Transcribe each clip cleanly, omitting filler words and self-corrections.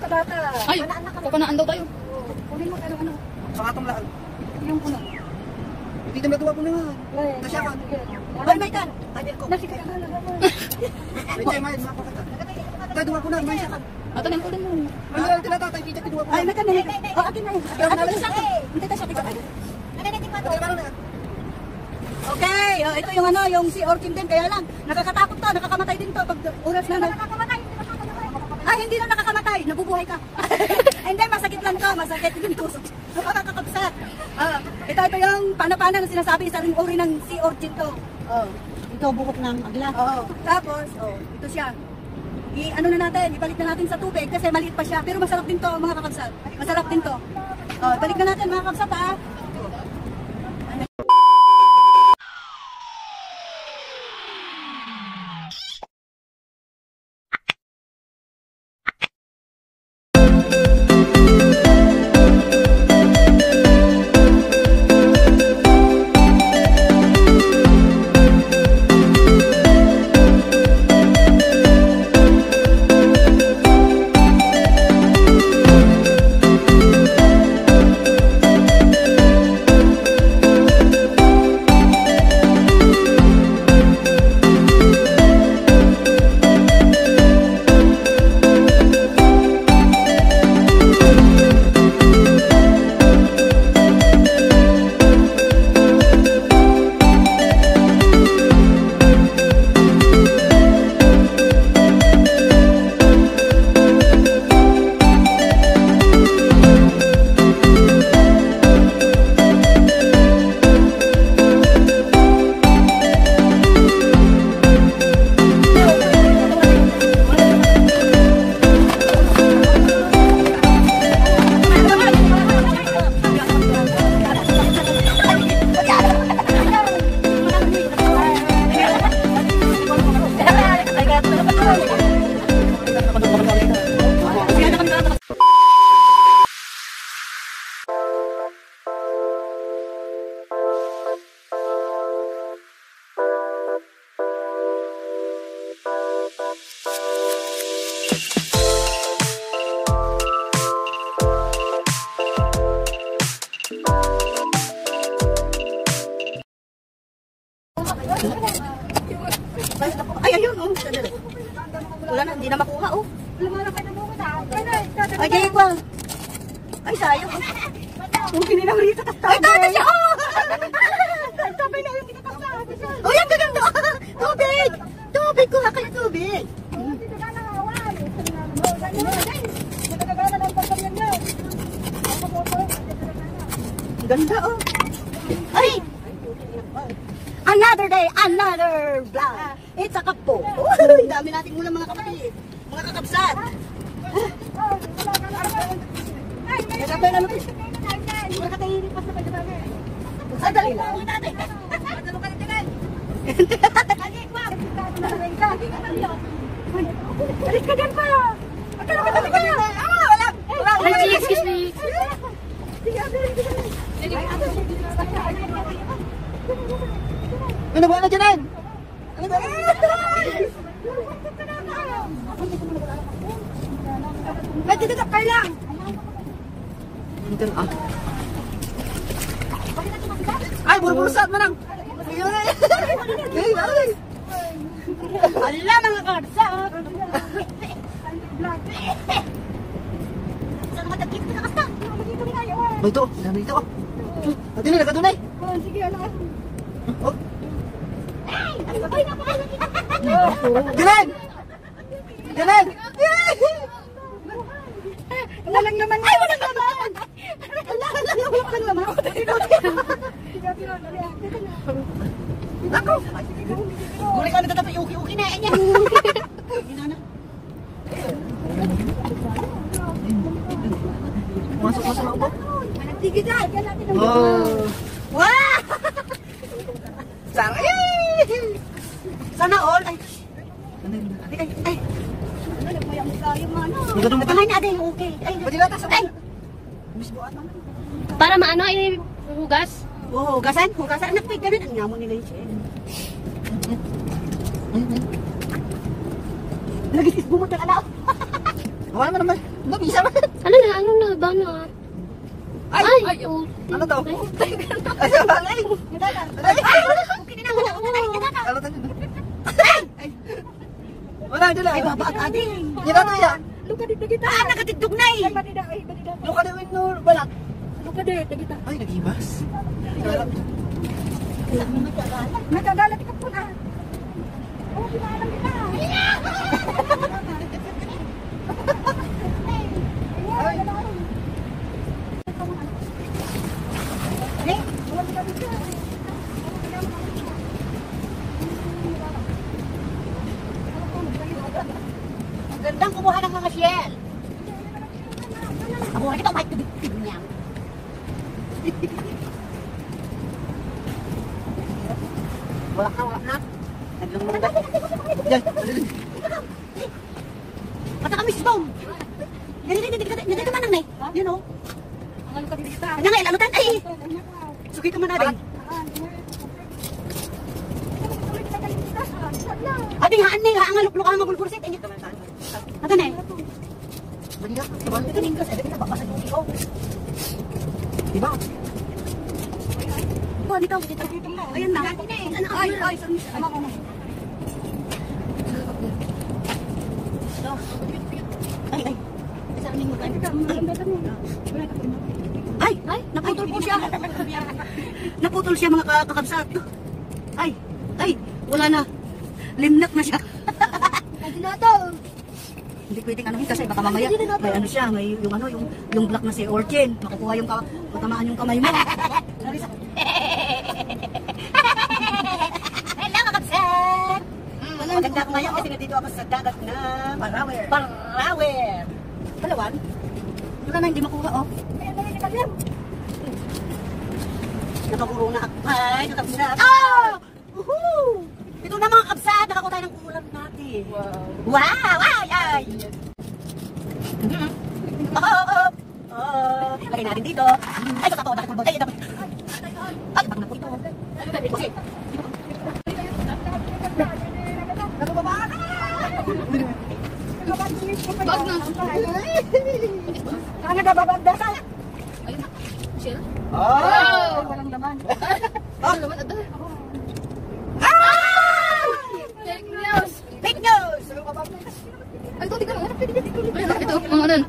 kadata. Ay, kukunaan daw tayo. Kunin mo ano. Pangatong lahat. Yung puno. Hindi na matuwa po na nga. Nasyakan. Ay, may kan. Tayo ko. Nasi ka na naman. Hindi, may mapakata. Tayo duwa ko na, may syakan. Ito lang ko din mo. Ang dala tila tatay, kita kinuha ko. Ay, may kan na. Oh, akin na yun. Akin sa akin. Hindi tayo sa akin. Okay, ito yung ano, yung si Orkin din, kaya lang, nakakatakot to, nakakamatay din to pag oras na nakakamatay. Ay, hindi na nakakamatay, nabubuhay ka. Hindi, masakit lang to, masakit yung tusok. Nakakakapsat. Ito yung pana-pana na sinasabi, isa ring uri ng si Orkin to. Ito buhok ng agla. Tapos, ito siya. Ano na natin, ibalik na natin sa tubig kasi maliit pa siya, pero masarap din to mga kakapsat. Masarap din to. Balik na natin mga kakapsat ha. Ay, ayun, oh. Wala na, hindi na makuha, oh. Ay, gaya ko. Ay, sayang. Yung kininaw rito, tas tabi. Ay, tabi siya, oh! Tabi na yung kinakasa. Oh, yan, gaganda. Tubig! Tubig, kuha kayo tubig. Ganda, oh. Ay! Another day, another vlog. It's a kapo. Uy, dami nating ulam mga kapatid. Mga kakapsat. Kasabay na naman. Makakahirip pa sa pagkabali. Sadali lang. Madalo ka na tinan. Balik ka dyan pa. Magkano ka dyan pa. Wala. Excuse me. Ano ba na dyan? Ano ba? Ay, dito ka lang. Ay, burbursat mo nang. Ala mga karsa. Saan naman tagkita ka kasta? Oh, ito. Dami ito. Pati na, nagkadunay. Sige, alam. Oh. Ay, napakalan. Galan! Galan! Walang laman. Ay, walang laman. Walang laman. Ako! Guli ka na tatapay. Uki na. Enya. Masuk na upo. Tigil dyan. Oh. Wow! Saray! Sana all. Ay. Ay. Ano, nagmayang tayo mga ano. Nagkadong ba? Nagkahay natin. Okay. Ay, Pwede na tayo. Ay. Para maano ay hugas. Oh, hugasan. Hugasan. Anak, wait, ganun. Ang ngamon nila yung siya. Lagi sis bumutang alaw. Hawa naman naman. Mabisa ba? Ano na, banat. Ay! Oh. Ano to? Ay, balay! Ano to? Wala, dyan lang. Ay, baba ka din. Yan na ya. Lukadit na kita. Ah, nakatidog na eh. Luka na win no, balak. Lukadit na kita. Ay, nag-ibas. Nagagalat ka po na. Oh, pinahalang kita. Gandang kumuha ng mga shell. Ako ito, may tubig niya. Wala ka. Naglumunda. Yan. Mata kami si Tom. Nandito man ang nay. Yun o. Ang lukadit kita. Ano nga, ilalutan? Ay! Sugi ka man natin. Ading haan na, haan nga lukluk, haan nga bulbursit. Ato na eh. Maniga. Ito ning kasi, ito baka sa duty ko. Diba? Oh, dito. Ayan na. Ay, sama ko. Ay. Ay, naputol po siya. Naputol siya mga kakabsat. Ay, wala na. Limnat na siya. Hindi pwedeng anuhin kasi baka mamaya may ano siya, may yung black na si Orchin. Makukuha yung matamaan yung kamay mo. Hello, kakabsat! Maganda ako ngayon kasi nandito ako sa dagat na Parawer! Palawan. Wala na, hindi makuha, oh. Nakaburo na ako. Ay, nakabsat. Oh! Woohoo! Ito na mga kabsat, nakakuha tayo ng ulam natin. Wow! Ay! Lagay natin dito. Ay, totoo, nakatulbog. Ay, dapat. Ay, bakit na po ito? Okay. Nakababa ka! Bag na. Kaya nagababagdasan. Ayun na. Shell? Ah! Ay, walang laman. Ano naman? Ada. Fake news! Fake news! Ay, ito, tingnan mo. Ito, mga ano.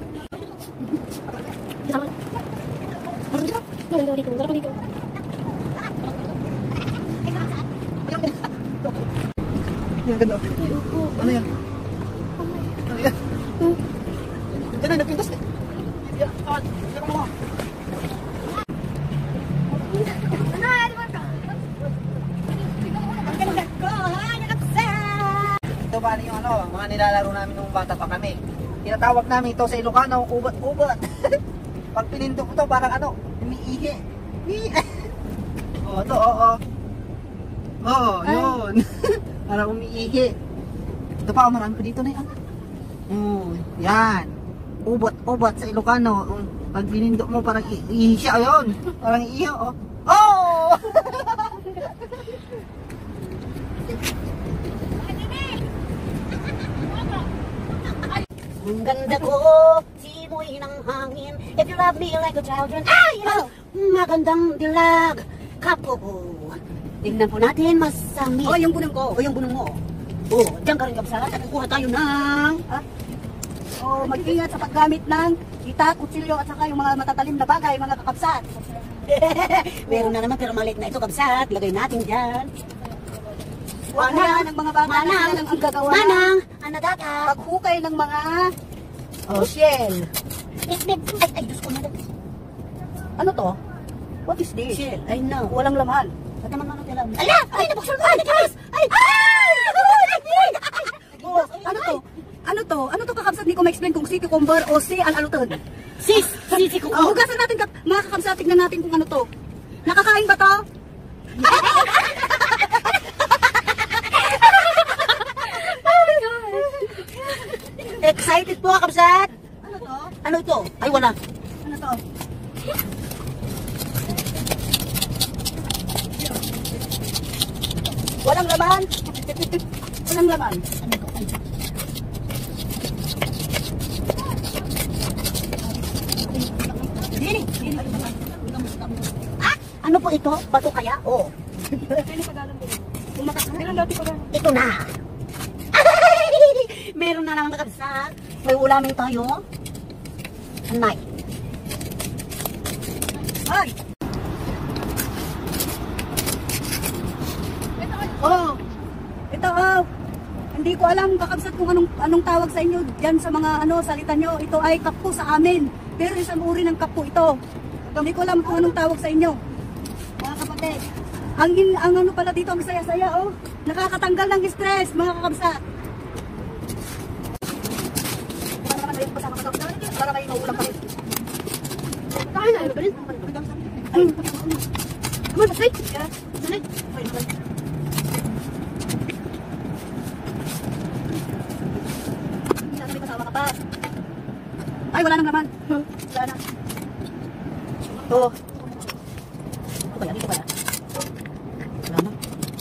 Yan, ganda. Ano yan? Ano yan? Yan na, nagpintas eh. Yan, yan mo. Ang ganda ko, ha? Nakabsat! Ito bali yung ano, mga nilalaro namin nung bata pa kami. Tinatawag namin ito sa Ilocano, ubat-ubat. Pag pinindok ko ito, parang ano, umiihi. Oo, ito, oo. Oo, yun. Parang umiihi. Ito pa, marami ko dito na yan. Yan. Ubat-ubat sa Ilocano. Pag pinindok mo, parang iihi siya. Ayun, parang iihi, oh. Oh! Ang ganda ko, simoy ng hangin. If you love me like a children, ay! Magandang dilag, kapo ko. Tingnan po natin, masami. Oh, yung bunong ko. O, yung bunong mo. O, diyan ka rin kapsat. Kukuha tayo ng... Oh, mag-ingat sa paggamit ng itak, kutsilyo at saka yung mga matatalim na bagay, mga kakabsat. Meron na naman pero maliit na ito, kapsat. Lagay natin dyan. Manang, ng mga bata na ang gagawa. Manang, ano data? Paghukay ng mga shell. Ay, Diyos ko na. Ano to? What is this? Shell, I know. Walang laman. Ba't naman ano tila? Ala! Ay, nabuksan ko! Ay, guys! Ay! Oh, ano to? Ano to? Ano to kakabsat? Hindi ko ma-explain kung si cucumber o si al-aluton. Sisi ko. Oh, hugasan natin, mga kakabsat, tignan natin kung ano to. Nakakain ba to? Excited po, kapsat. Ano to? Ano ito? Ay, wala. Ano to? Walang laman. Walang laman. Ah, ano po ito? Bato kaya? Oo. Ito na. Meron na naman kakabsat. May ulamin tayo. Anay. Ay! Oh, ito oh. Hindi ko alam kakabsat kung anong tawag sa inyo diyan sa mga salita nyo. Ito ay kapo sa amin. Pero isang uri ng kapo ito. Hindi ko alam kung anong tawag sa inyo. Mga kapatid. Ang ano pala dito, ang saya-saya oh. Nakakatanggal ng stress, mga kakabsat. Para naman kayo kasama kakabsat. Para kayo nauulang kami. Tayo na, ano ba rin? Ay, Come on, say. yeah. Sunod. Wait, wait. Sana may kasama ka pa. Ay, wala nang laman. Wala na. Ito. Ito kaya, dito kaya. Wala na.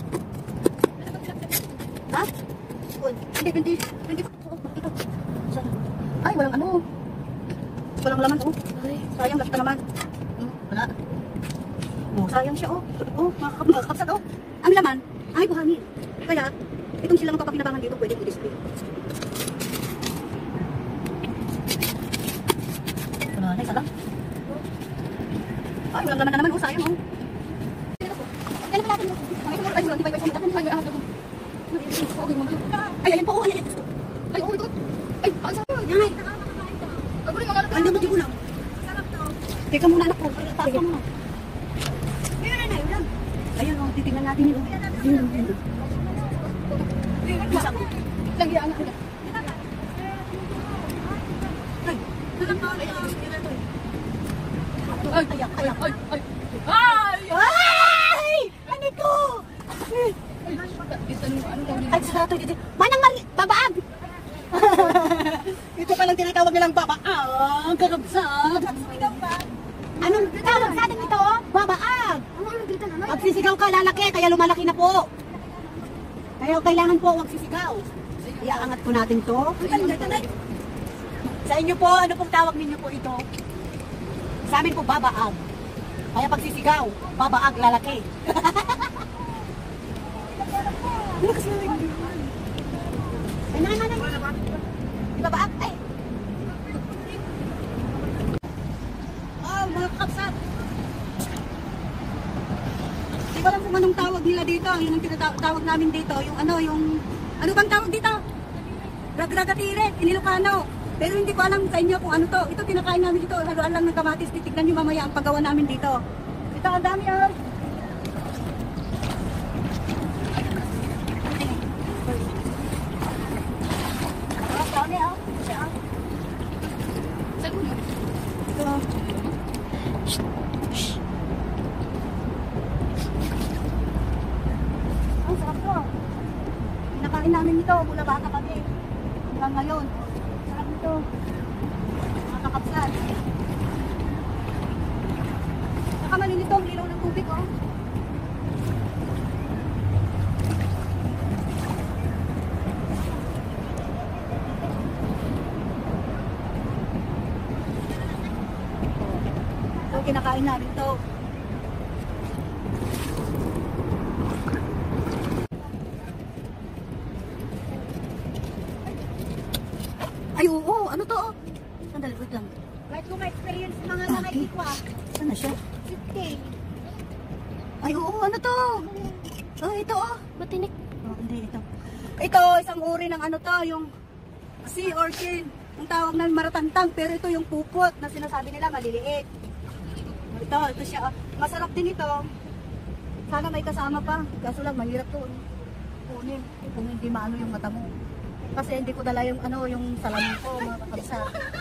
Ha? Uy, hindi. Ito. Sana. Ay, walang ano. Walang laman, oh. Ay. Sayang, lasta naman. Wala. Oh, sayang siya, oh. Oh, mga kapsat, oh. Ang laman, ay buhangin. Kaya, itong silang kapakinabangan dito, pwede i-display. Wala na, isa lang. Ay, walang laman na naman, oh. Sayang, oh. Kailan pa natin mo? Ay, Ay, ayun po, oh. Ay, ay, oh, ito. Ay, ang sarap. ay. Ako rin mga Ay, dapat yung ulam. Teka muna, anak ko. Taas ka muna. Ayun, oh. Titignan natin yun, oh. Ayun. Masama. Lagi ang anak. Ay, Ay, ay. ay! Ano ito? Ay, sa ito, dito. Manang mali, babaag! Ito palang tinatawag nilang babaag, kakabsat. Anong tawag sa atin ito? Babaag. Magsisigaw ka, lalaki, kaya lumalaki na po. Kaya kailangan po wag sisigaw. Iaangat po natin to. Sa inyo po, ano pong tawag ninyo po ito? Sa amin po, babaag. Kaya pagsisigaw, babaag, lalaki. Ay, nanay. Babaag, ay. Oh, mga kapsat. Di ba lang kung anong tawag nila dito? Yun ang tinatawag namin dito. Ano bang tawag dito? Ragratire, in Ilocano. Pero hindi ko alam sa inyo kung ano to. Ito kinakain namin dito. Haluan lang ng kamatis. Titignan nyo mamaya ang paggawa namin dito. Ito, ang dami oh. Ang dami oh. Ito. Ang sarap to. Kinakain namin ito. Mula bata kami. Hanggang ngayon. Sarap nito. Mga kakapsat. Saka malinito ang ilaw ng tubig, oh. Ito, kinakain namin to. Ay, oo. Ano to, oh? Sandali, wait lang. Kahit kung ma-experience mga nakikikwa, Saan na siya? 50. Ay, oo. Ano to? Oh, ito, oh. Matinik. Oh, hindi, ito. Ito, isang uri ng ano to, yung sea urchin. Ang tawag na maratantang, pero ito yung pupot na sinasabi nila maliliit. Ito siya. Masarap din ito. Sana may kasama pa. Kaso lang, mahirap to. Kunin. Kung hindi maano yung mata mo. Kasi hindi ko dala yung yung salamin ko, mga kakabsa.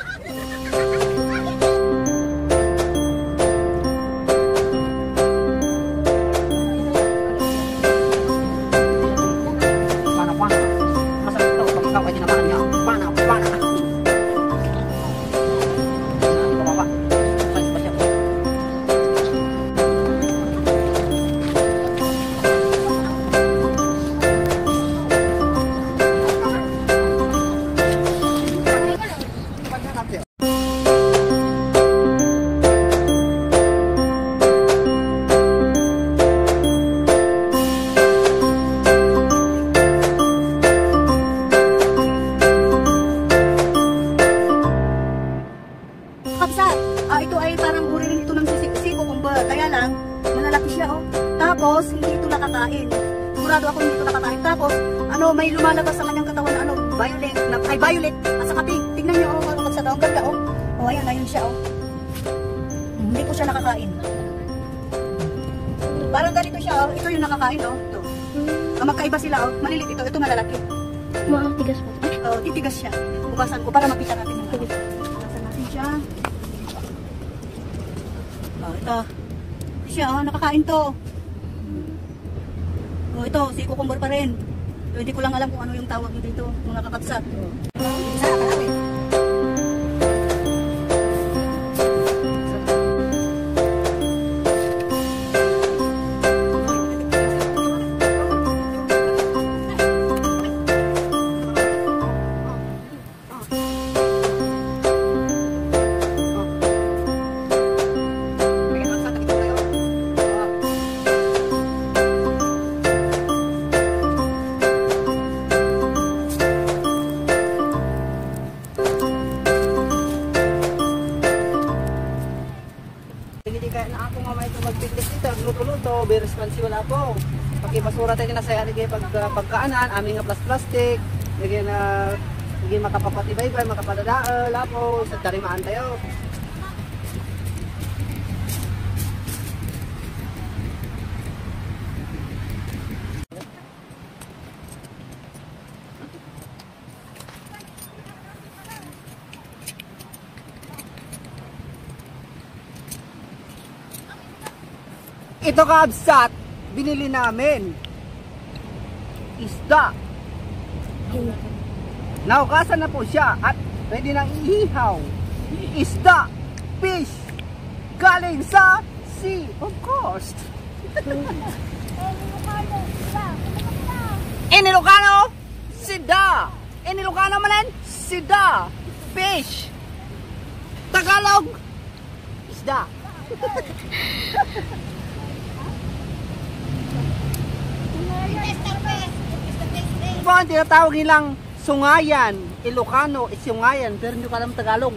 Pana. Masarap ito. Kapag ikaw ay tinabahan niya. Pana. Hindi ko mapa. Ay, ba siya? kakabsa. Ito ay parang uri rin ito ng siko kumba. Kaya lang, malalaki siya oh. Tapos, hindi ito nakakain. Sigurado ako hindi ito nakakain. Tapos, may lumalabas sa kanyang katawan na violet at saka pink. Tingnan niyo oh, kakabsa daw. Ang ganda oh. Oh, ayan, ayun siya oh. Hindi ko siya nakakain. Parang ganito siya oh. Ito yung nakakain oh. Ito. Magkaiba sila oh. Malilit ito. Ito malalaki. Tigas po. Oh, titigas siya. Bukasan ko para makita natin yung bukasan natin siya. Oh, ito. Siya oh, nakakain to. Oh, ito, si cucumber pa rin. So, hindi ko lang alam kung ano yung tawag dito, mga kakabsat. Isa, marami. Be responsible ako. Pakibasura tayo na sa aligay pagkaanan, aming nga plastic, lagyan na lagyan makapapatibay-bay, makapadadaal, lapo, sa tarimaan tayo. Ito kaabsat, binili namin. Isda. Naukasan na po siya at pwede nang ihihaw. Isda, fish, galing sa sea, of course. In Ilocano, sida. In Ilocano manan, sida. Fish. Tagalog, isda. Ito ang tinatawag nilang sungayan. Ilocano is sungayan, pero hindi ko alam Tagalog.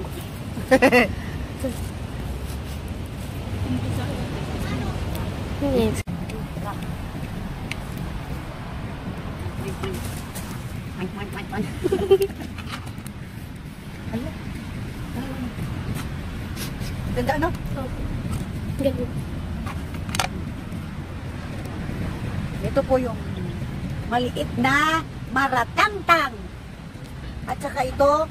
Yes. Ganda no? Ganun. Ito po yung maliit na maratangtang. At saka ito,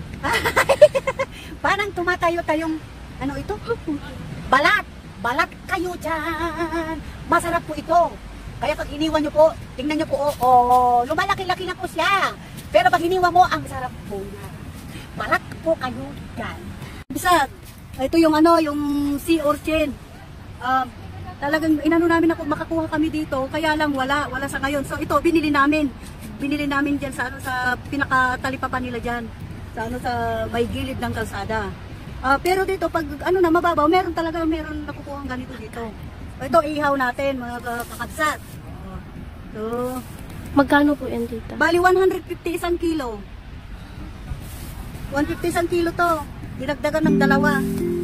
parang tumatayo-tayong, ano ito? Balat. Balat kayo dyan. Masarap po ito. Kaya pag iniwan nyo po, tingnan nyo po, lumalaki-laki na po siya. Pero pag iniwan mo, ang sarap po na. Balat po kayo dyan. Bisa, ito yung yung sea urchin. Talagang inano namin ako makakuha kami dito, kaya lang wala sa ngayon. So ito binili namin diyan sa sa pinakatalipapan nila diyan. Sa may gilid ng kalsada. Pero dito pag mababaw, meron nakukuha ganito dito. Ito ihaw natin mga kakabsat. So, Magkano po yan dito? bali 150 isang kilo. 150 isang kilo to. Dinagdagan ng dalawa.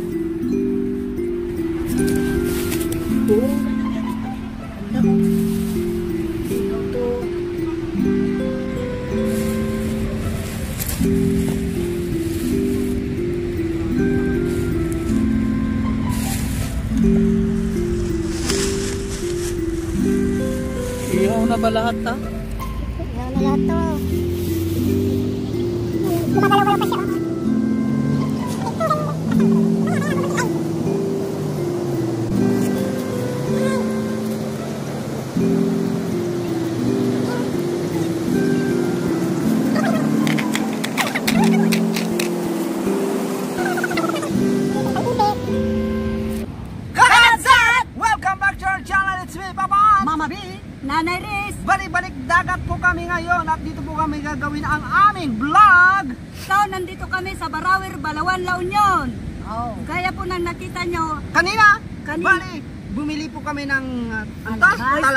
Ihaw na ba lahat ha? Ihaw na lahat to. Gumagalaw-galaw pa siya. Nanay Riz! Balik-balik dagat po kami ngayon at dito po kami gagawin ang aming vlog. So, nandito kami sa Barawir, Balawan, La Union. Gaya po nang nakita nyo. Kanina. Bali, bumili po kami ng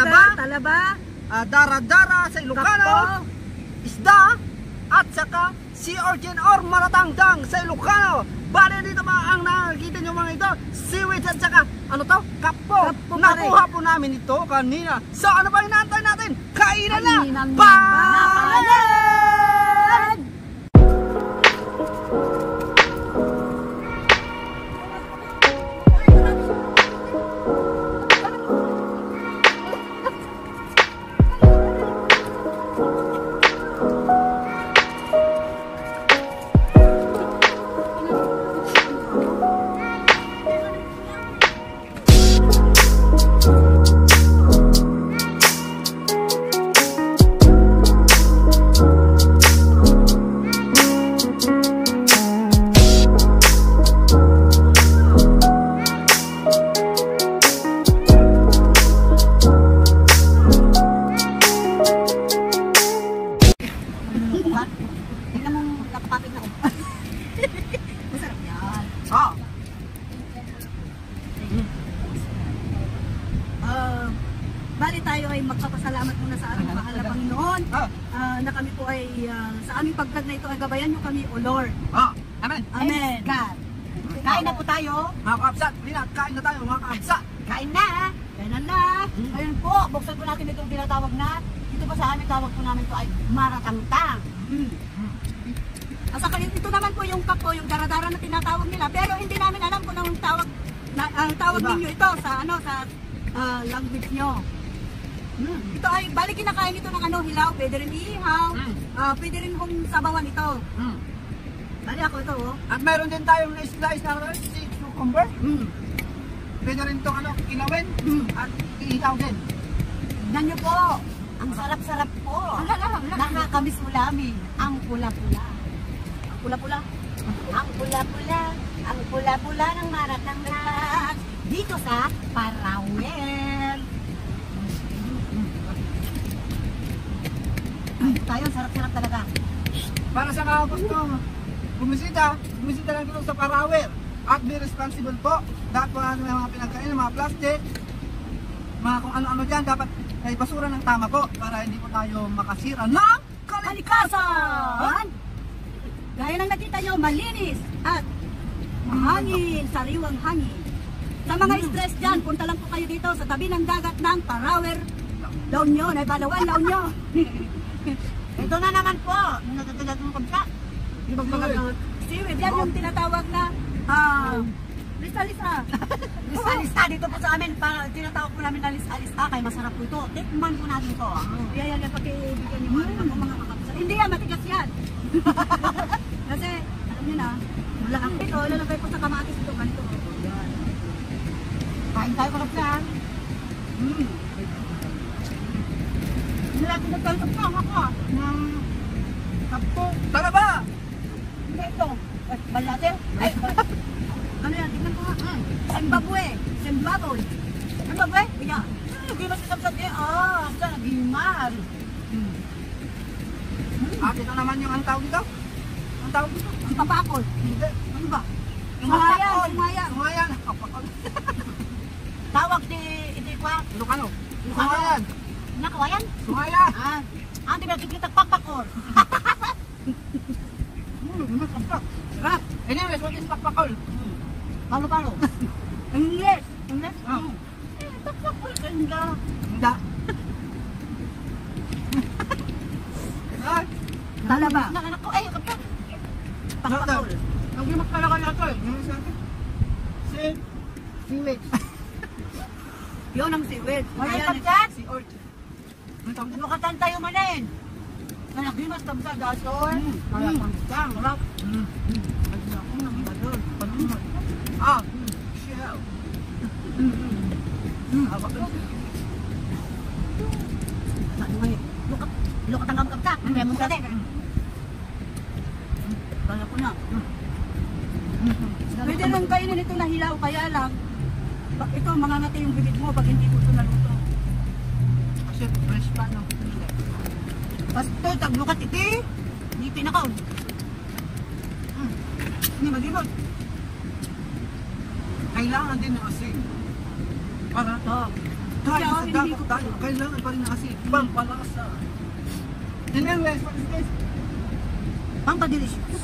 talaba, dara-dara sa Ilocano, isda, at saka Sea Urchin or Maratangtang sa Ilocano. Bale dito mga ang nakikita nyo mga ito, seaweed at saka ano to? Kapo. Kapo, pare. Nakuha po namin ito kanina. So ano ba inaantay natin? Kainan na! Kainan na. Bye! Tingnan mo, nakapapit na ako. Masarap yan. Ah, Bali tayo ay magpapasalamat muna sa ating mahal na Panginoon na kami po ay sa aming pagdag na ito ay gabayan nyo kami, O Lord. amen. Amen. God. Kain na po tayo. Mga kaabsat, Lina, kain na tayo mga kaabsat. Kain na. Kaya na. Ayun po, buksan po natin itong tinatawag na. Ito po sa amin, tawag po namin ito ay maratangtang. Asa ito naman po yung kapo, yung daradara na tinatawag nila. Pero hindi namin alam kung anong tawag tawag Diba? ninyo ito sa language nyo. Ito ay bali kinakain ito ng hilaw, pwede rin ihaw, pwede rin kung sabawan ito. Bali ako ito At meron din tayong slice na si cucumber. Pwede rin itong ilawin at iihaw din. Tignan nyo po. Ang sarap-sarap po. Nakakamiss ulamin. Ang pula-pula. Pula-pula. Ang pula-pula. Ang pula-pula ng maratangtang. Dito sa Parawel. Tayo, sarap-sarap talaga. Para sa mga gusto bumisita lang dito sa Parawel. At be responsible po. Dapat po may mga pinagkain, mga plastic, mga kung ano-ano dyan, dapat ay basura ng tama po para hindi po tayo makasira ng Kalikasan! Gaya ng nakita nyo, malinis at mahangin, sariwang hangin. Sa mga stress dyan, punta lang po kayo dito sa tabi ng dagat ng Parawer. La Union, ay Palawan, La Union. Ito na naman po. Nagkakagat ng kabsa. Seaweed, yan yung tinatawag na lisa-lisa. Lisa-lisa dito po sa amin. Tinatawag po namin na lisa-lisa. Kaya masarap po ito. Tikman po natin ito. Yan, pakibigyan nyo mga kakapsa. Hindi yan, matigas yan. Kasi, alam nyo na, malaki ito, lalagay po sa kamatis ito, ganito. Yan. Kain tayo kakapsa. Nilapit na tayo sa ako. Ng kapo. Tara ba? Hindi ito. Balate. Ay, Ano yan, tignan ko nga. Zimbabwe. Zimbabwe. Zimbabwe? Iya. hindi masasabsab niya. Asa nagimar. Ito naman yung ang tawag dito. Ang tawag dito. Ang papakol. Hindi. Ano ba? Sumayan, sumayan. Sumayan. Tawag di kwa. Ilocano. Sumayan. Nakawayan? Sumayan. Ante ba kita pakpakor. Sarap. Anyways, what is pakpakol? Palo-palo. English. English? Pakpakor ganda. Hindi. Ay. Talaba. Nakanak ko ay kapag. Pakpakol. Ang gimak talaga nito eh. Yung isa. Seaweed. Yun ang seaweed. Wala Ayan, kapsat. Si Orch. Ano katan tayo manin? Anak di mas tamsa gasol. Wala pang sang. Wala. Ako nang badon. Ah. Shell. Lukat ang kapsat. Kaya mo kate. kaya ko na. Pwede lang kainin ito na hilaw, kaya lang, ito mangangati yung bibig mo pag hindi mo ito naluto. Kasi fresh pa no. Pasto taglukat iti. Ni pinakaon. Hindi mag-ibot. Kailangan din ng asin. Para Ito. tayo Kaya sa hindi dagat ko tayo. Kailangan pa rin ng asin. Pampalasa. And then guys, what is this? Pampadelicious.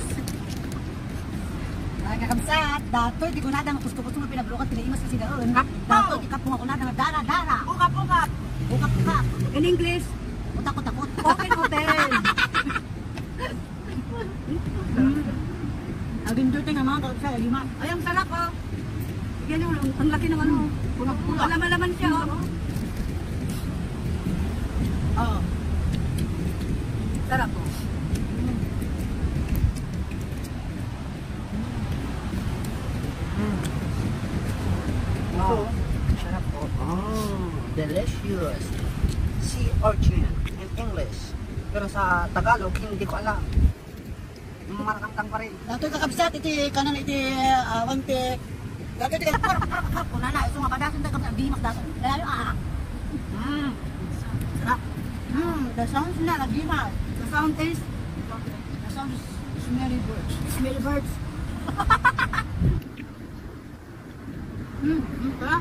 Ay, kakabsat, dato, di ko na ang gusto-gusto nga pinablokan, pinaimas kasi daon. Dato, di ka punga ko na dara-dara. Ukap. In English, utakot-takot. Open hotel. Aging dirty nga mga kakabsat, lima. Ay, ang sarap oh. Yan yung, ang laki ng ano. Alaman-laman siya oh. Oh. Sarap oh. Wow. Sarap po. Delicious. Sea urchin in English. Pero sa Tagalog, hindi ko alam. Marakantang pa rin. Dato kakabsat, iti kanan iti wante. Dato iti kanan. Kung nana, iso nga padasin tayo kakabsat, di makdasan. Lalo sarap. The sounds na, nagdimas. The sound is, the sound is smelly birds. Smelly birds. Sarap.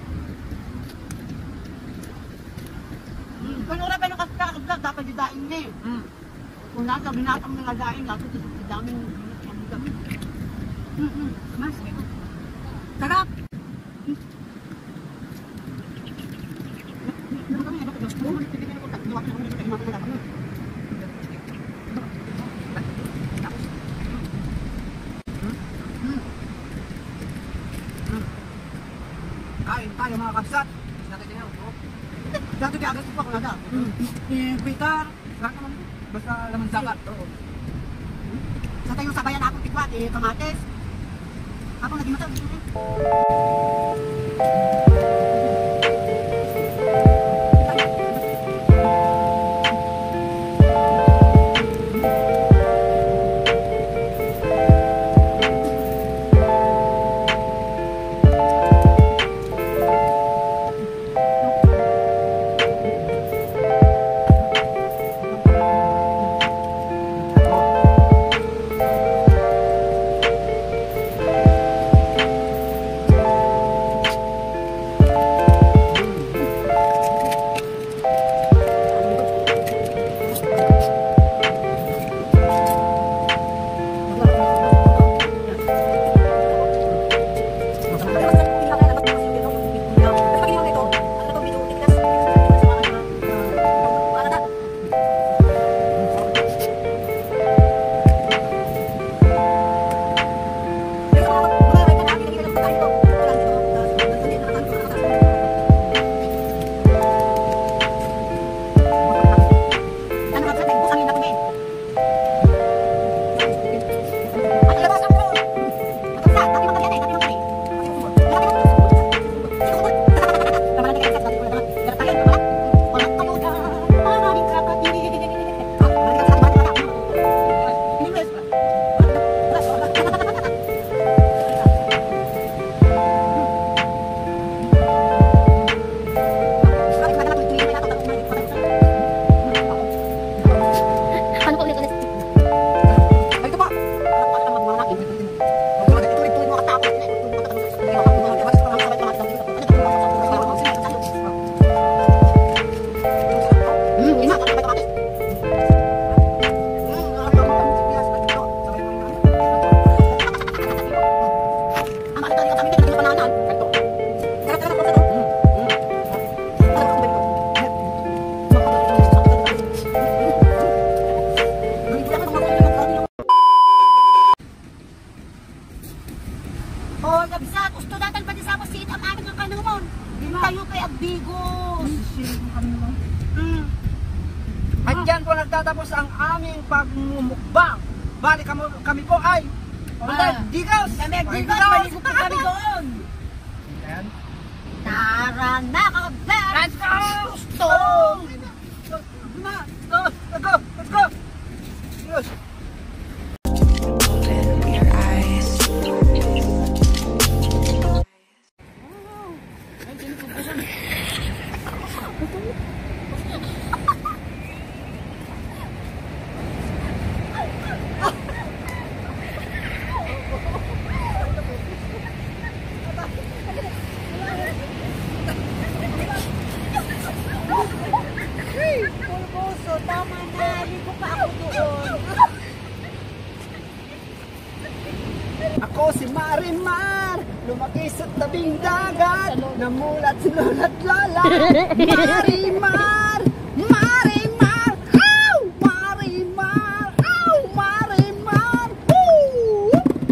Kung ura pa nung kakabsat, dapat didaing niya eh. Kung nasa binatang mga daing, dapat daming dami. Mas. Sarap. Kain tayo mga kapsat. Dato kaya agad pa ko nada. Bitar. Basta laman dapat. Sa tayo sabayan ako tikwat, kamates. Ako naging mata. At dyan po nagtatapos ang aming pagmumukbang. Bali kami po ay Digaws! Kami maligo po kami doon. Tara na kabler! Let's go! Gusto! Let's go! Yes. Tama Marimar, lumaki sa tabing dagat, namulat si lola't lola. Marimar, Marimar, ow! Marimar, ow! Marimar, woo!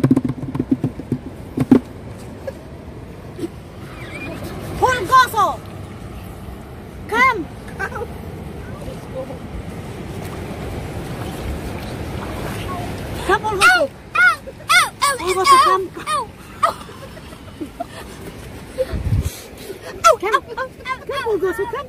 Pulgoso! Come! Come, Pulgoso! Pulgoso, come! Come, Pulgoso, come!